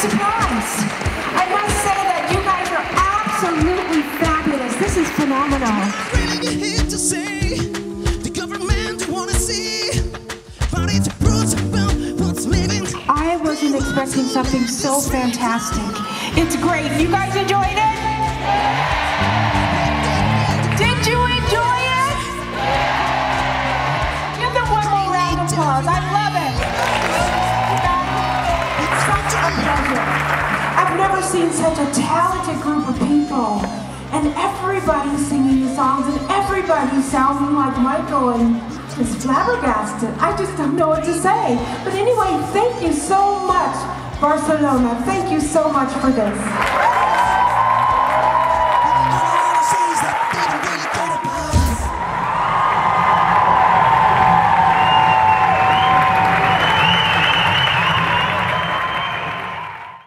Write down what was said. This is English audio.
surprised. I must say that you guys are absolutely fabulous. This is phenomenal. I wasn't expecting something so fantastic. It's great. You guys enjoyed it? Did you enjoy it? Give them one more round of applause. I love it. It's such a pleasure. I've never seen such a talented group of people. And everybody's singing the songs and everybody's sounding like Michael and it's flabbergasted. I just don't know what to say. But anyway, thank you so much, Barcelona. Thank you so much for this.